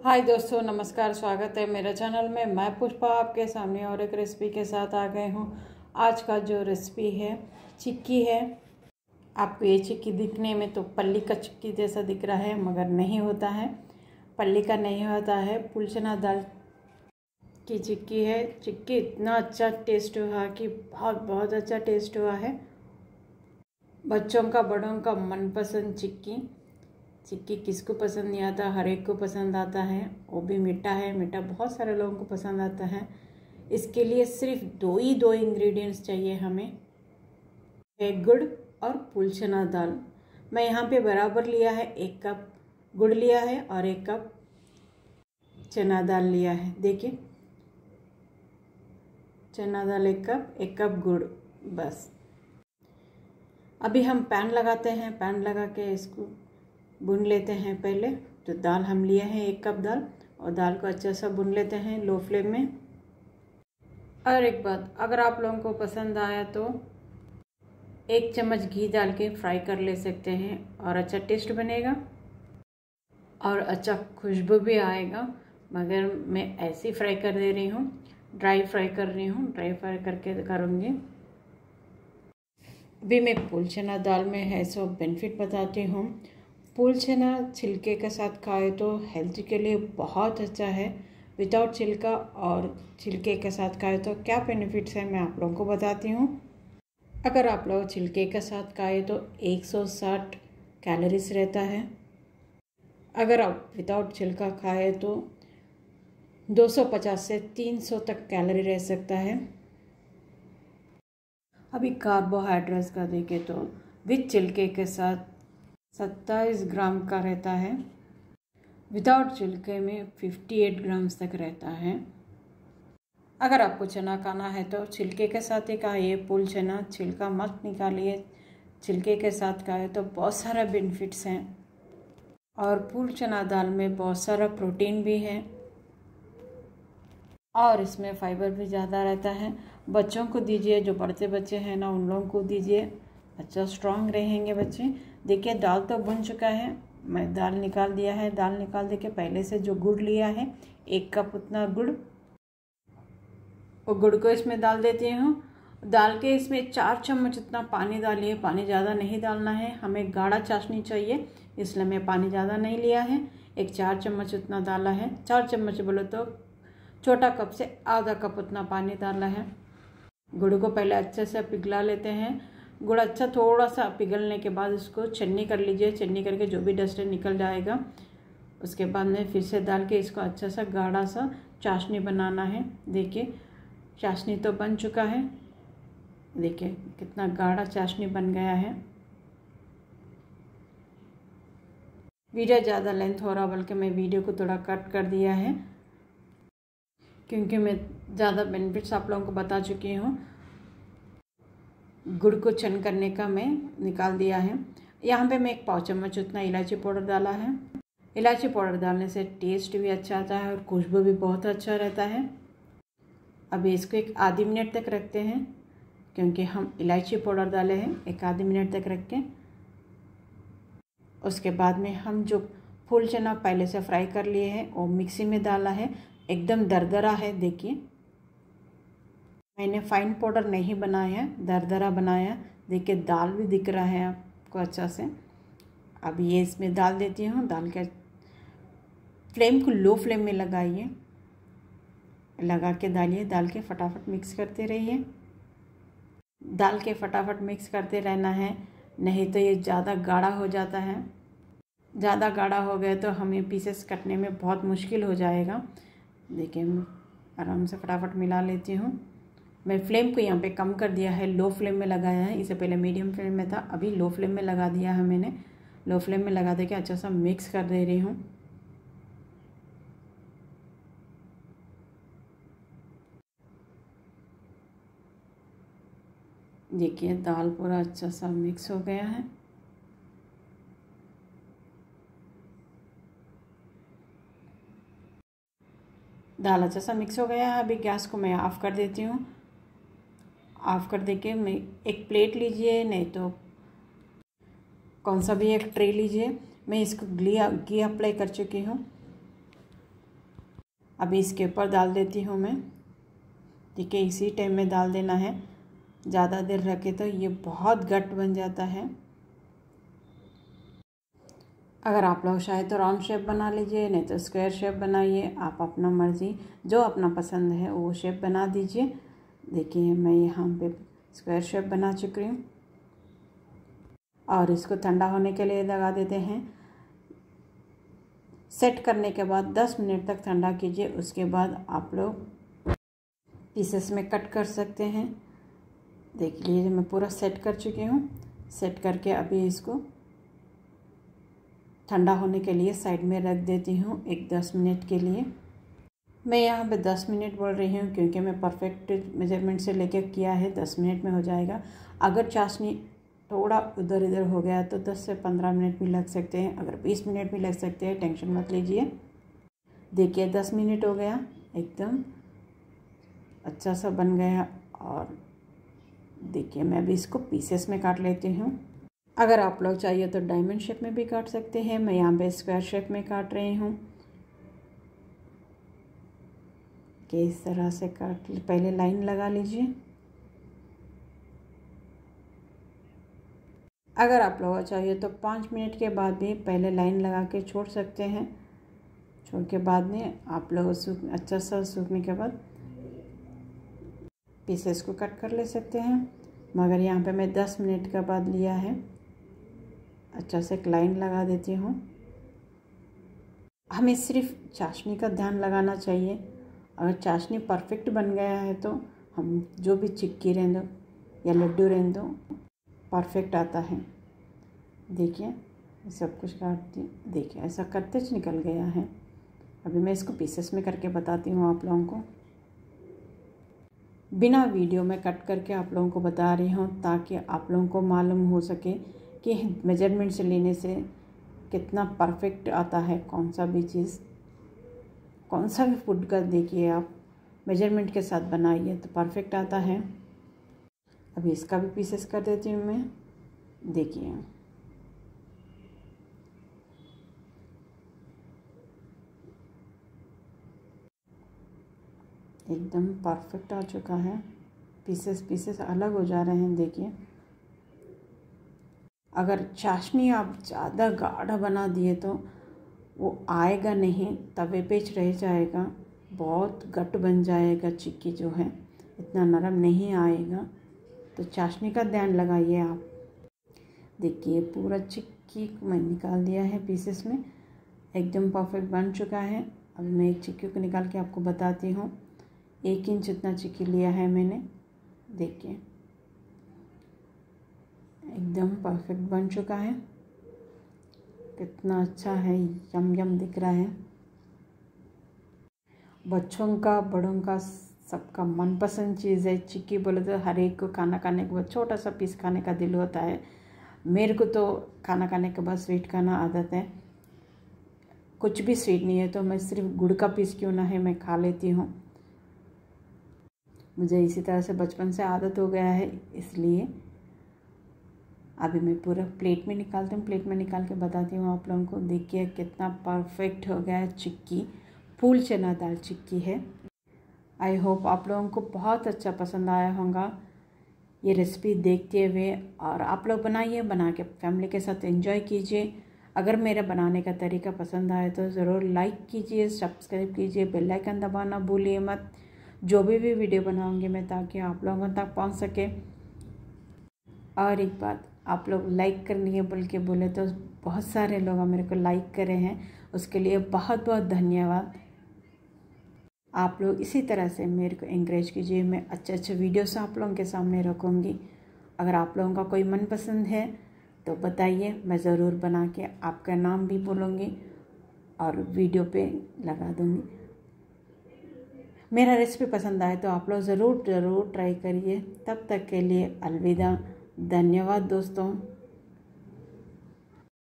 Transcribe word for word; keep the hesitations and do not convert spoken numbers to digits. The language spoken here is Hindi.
हाय दोस्तों, नमस्कार। स्वागत है मेरे चैनल में। मैं पुष्पा आपके सामने और एक रेसिपी के साथ आ गए हूँ। आज का जो रेसिपी है चिक्की है। आपको ये चिक्की दिखने में तो पल्ली का चिक्की जैसा दिख रहा है, मगर नहीं होता है, पल्ली का नहीं होता है। फूल चना दाल की चिक्की है। चिक्की इतना अच्छा टेस्ट हुआ कि बहुत बहुत अच्छा टेस्ट हुआ है। बच्चों का बड़ों का मनपसंद चिक्की चिक्की किसको पसंद नहीं आता, हर एक को पसंद आता है। वो भी मीठा है, मीठा बहुत सारे लोगों को पसंद आता है। इसके लिए सिर्फ दो ही दो इंग्रेडिएंट्स चाहिए हमें, एक गुड़ और फूल चना दाल। मैं यहाँ पे बराबर लिया है, एक कप गुड़ लिया है और एक कप चना दाल लिया है। देखिए, चना दाल एक कप, एक कप गुड़, बस। अभी हम पैन लगाते हैं। पैन लगा के इसको भून लेते हैं। पहले जो दाल हम लिए हैं, एक कप दाल, और दाल को अच्छा सा भून लेते हैं लो फ्लेम में। और एक बात, अगर आप लोगों को पसंद आया तो एक चम्मच घी डाल के फ्राई कर ले सकते हैं और अच्छा टेस्ट बनेगा और अच्छा खुशबू भी आएगा। मगर मैं ऐसे फ्राई कर दे रही हूँ, ड्राई फ्राई कर रही हूँ, ड्राई फ्राई करके करूँगी। अभी मैं फूल चना दाल में है सो बेनिफिट बताती हूँ। फूल चना छिलके के साथ खाए तो हेल्थ के लिए बहुत अच्छा है। विदाउट छिलका और छिलके के साथ खाए तो क्या बेनिफिट्स है, मैं आप लोगों को बताती हूँ। अगर आप लोग छिलके के साथ खाए तो एक सौ साठ कैलोरीज रहता है। अगर आप विदाउट छिलका खाए तो दो सौ पचास से तीन सौ तक कैलोरी रह सकता है। अभी कार्बोहाइड्रेट्स का देखें तो विद छिलके के साथ सत्ताईस ग्राम का रहता है, विदाउट छिलके में अट्ठावन ग्राम्स तक रहता है। अगर आपको चना खाना है तो छिलके के साथ ही खाइए। फूल चना छिलका मत निकालिए, छिलके के साथ खाइए तो बहुत सारा बेनिफिट्स हैं। और फूल चना दाल में बहुत सारा प्रोटीन भी है और इसमें फाइबर भी ज़्यादा रहता है। बच्चों को दीजिए, जो बढ़ते बच्चे हैं ना, उन लोगों को दीजिए, अच्छा स्ट्रांग रहेंगे बच्चे। देखिए, दाल तो बन चुका है, मैं दाल निकाल दिया है। दाल निकाल दे के पहले से जो गुड़ लिया है, एक कप उतना गुड़, और गुड़ को इसमें डाल देती हूँ। डाल के इसमें चार चम्मच उतना पानी डालिए। पानी ज़्यादा नहीं डालना है, हमें गाढ़ा चाशनी चाहिए, इसलिए मैं पानी ज़्यादा नहीं लिया है। एक चार चम्मच उतना डाला है। चार चम्मच बोलो तो छोटा कप से आधा कप उतना पानी डाला है। गुड़ को पहले अच्छे से पिघला लेते हैं। गुड़ अच्छा थोड़ा सा पिघलने के बाद उसको छन्नी कर लीजिए। छन्नी करके जो भी डस्ट निकल जाएगा। उसके बाद में फिर से डाल के इसको अच्छा सा गाढ़ा सा चाशनी बनाना है। देखिए, चाशनी तो बन चुका है। देखिए कितना गाढ़ा चाशनी बन गया है। वीडियो ज़्यादा लेंथ हो रहा, बल्कि मैं वीडियो को थोड़ा कट कर दिया है क्योंकि मैं ज़्यादा बेनिफिट्स आप लोगों को बता चुकी हूँ। गुड़ को चन करने का मैं निकाल दिया है। यहाँ पे मैं एक पाव चम्मच उतना इलायची पाउडर डाला है। इलायची पाउडर डालने से टेस्ट भी अच्छा आता है और खुशबू भी बहुत अच्छा रहता है। अभी इसको एक आधी मिनट तक रखते हैं, क्योंकि हम इलायची पाउडर डाले हैं। एक आधी मिनट तक रख के उसके बाद में हम जो फूल चना पहले से फ्राई कर लिए हैं वो मिक्सी में डाला है। एकदम दरदरा है। देखिए, मैंने फाइन पाउडर नहीं बनाया, दरदरा बनाया। देखिए, दाल भी दिख रहा है आपको अच्छा से। अब ये इसमें डाल देती हूँ। दाल के फ्लेम को लो फ्लेम में लगाइए, लगा के डालिए। दाल के फटाफट मिक्स करते रहिए। दाल के फटाफट मिक्स करते रहना है, नहीं तो ये ज़्यादा गाढ़ा हो जाता है। ज़्यादा गाढ़ा हो गया तो हमें पीसेस कटने में बहुत मुश्किल हो जाएगा। देखिए, आराम से फटाफट मिला लेती हूँ। मैं फ्लेम को यहाँ पे कम कर दिया है, लो फ्लेम में लगाया है। इससे पहले मीडियम फ्लेम में था, अभी लो फ्लेम में लगा दिया है मैंने। लो फ्लेम में लगा दे के अच्छा सा मिक्स कर दे रही हूँ। देखिए, दाल पूरा अच्छा सा मिक्स हो गया है। दाल अच्छा सा मिक्स हो गया है। अभी गैस को मैं ऑफ़ कर देती हूँ। ऑफ़ कर देके मैं एक प्लेट लीजिए, नहीं तो कौन सा भी एक ट्रे लीजिए। मैं इसको घी घी अप्लाई कर चुकी हूँ। अभी इसके ऊपर डाल देती हूँ मैं। ठीक है, इसी टाइम में डाल देना है, ज़्यादा देर रखे तो ये बहुत गट बन जाता है। अगर आप लोग चाहे तो राउंड शेप बना लीजिए, नहीं तो स्क्वायर शेप बनाइए, आप अपना मर्ज़ी जो अपना पसंद है वो शेप बना दीजिए। देखिए मैं यहाँ पे स्क्वायर शेप बना चुकी हूँ और इसको ठंडा होने के लिए लगा देते हैं। सेट करने के बाद दस मिनट तक ठंडा कीजिए, उसके बाद आप लोग पीसेस में कट कर सकते हैं। देख लीजिए मैं पूरा सेट कर चुकी हूँ। सेट करके अभी इसको ठंडा होने के लिए साइड में रख देती हूँ एक दस मिनट के लिए। मैं यहाँ पे दस मिनट बोल रही हूँ क्योंकि मैं परफेक्ट मेजरमेंट से लेके किया है, दस मिनट में हो जाएगा। अगर चाशनी थोड़ा उधर इधर हो गया तो दस से पंद्रह मिनट भी लग सकते हैं, अगर बीस मिनट भी लग सकते हैं, टेंशन मत लीजिए। देखिए दस मिनट हो गया, एकदम अच्छा सा बन गया। और देखिए मैं अभी इसको पीसेस में काट लेती हूँ। अगर आप लोग चाहिए तो डायमंड शेप में भी काट सकते हैं, मैं यहाँ पे स्क्वायर शेप में काट रही हूँ कि इस तरह से काट। पहले लाइन लगा लीजिए। अगर आप लोग चाहिए तो पाँच मिनट के बाद भी पहले लाइन लगा के छोड़ सकते हैं। छोड़ के बाद में आप लोग सूख अच्छा सा सूखने के बाद पीसेस को कट कर ले सकते हैं। मगर यहाँ पे मैं दस मिनट के बाद लिया है। अच्छा से एक लाइन लगा देती हूँ। हमें सिर्फ चाशनी का ध्यान लगाना चाहिए। अगर चाशनी परफेक्ट बन गया है तो हम जो भी चिक्की रहने दो या लड्डू रहने दो परफेक्ट आता है। देखिए सब कुछ काट दी, देखिए ऐसा करते ही निकल गया है। अभी मैं इसको पीसेस में करके बताती हूँ आप लोगों को। बिना वीडियो में कट करके आप लोगों को बता रही हूँ ताकि आप लोगों को मालूम हो सके कि मेजरमेंट से लेने से कितना परफेक्ट आता है। कौन सा भी चीज़, कौन सा भी फूड का देखिए आप मेजरमेंट के साथ बनाइए तो परफेक्ट आता है। अभी इसका भी पीसेस कर देती हूँ मैं। देखिए एकदम परफेक्ट आ चुका है। पीसेस पीसेस अलग हो जा रहे हैं। देखिए अगर चाशनी आप ज़्यादा गाढ़ा बना दिए तो वो आएगा नहीं, तवे पे रह जाएगा, बहुत गट बन जाएगा। चिक्की जो है इतना नरम नहीं आएगा, तो चाशनी का ध्यान लगाइए आप। देखिए पूरा चिक्की मैं निकाल दिया है पीसेस में, एकदम परफेक्ट बन चुका है। अब मैं एक चिक्की को निकाल के आपको बताती हूँ। एक इंच जितना चिक्की लिया है मैंने। देखिए एकदम परफेक्ट बन चुका है। कितना अच्छा है, यम यम दिख रहा है। बच्चों का बड़ों का सबका मनपसंद चीज़ है चिक्की। बोले तो हर एक को खाना खाने के बाद छोटा सा पीस खाने का दिल होता है। मेरे को तो खाना खाने के बाद स्वीट खाना आदत है। कुछ भी स्वीट नहीं है तो मैं सिर्फ गुड़ का पीस क्यों ना है मैं खा लेती हूँ। मुझे इसी तरह से बचपन से आदत हो गया है, इसलिए अभी मैं पूरा प्लेट में निकालती हूँ। प्लेट में निकाल के बताती हूँ आप लोगों को। देखिए कितना परफेक्ट हो गया है चिक्की। फूल चना दाल चिक्की है। आई होप आप लोगों को बहुत अच्छा पसंद आया होगा ये रेसिपी देखते हुए। और आप लोग बनाइए, बना के फैमिली के साथ एंजॉय कीजिए। अगर मेरा बनाने का तरीका पसंद आए तो ज़रूर लाइक कीजिए, सब्सक्राइब कीजिए, बेल आइकन दबाना भूलिए मत। जो भी भी वीडियो बनाऊंगी मैं ताकि आप लोगों तक पहुंच सके। और एक बात, आप लोग लाइक करनी है बोल के बोले तो बहुत सारे लोग मेरे को लाइक करे हैं, उसके लिए बहुत बहुत धन्यवाद। आप लोग इसी तरह से मेरे को एंकरेज कीजिए। मैं अच्छे अच्छे वीडियोस आप लोगों के सामने रखूँगी। अगर आप लोगों का कोई मनपसंद है तो बताइए, मैं ज़रूर बना के आपका नाम भी बोलूँगी और वीडियो पे लगा दूँगी। मेरा रेसिपी पसंद आए तो आप लोग ज़रूर ज़रूर ट्राई करिए। तब तक के लिए अलविदा। धन्यवाद दोस्तों।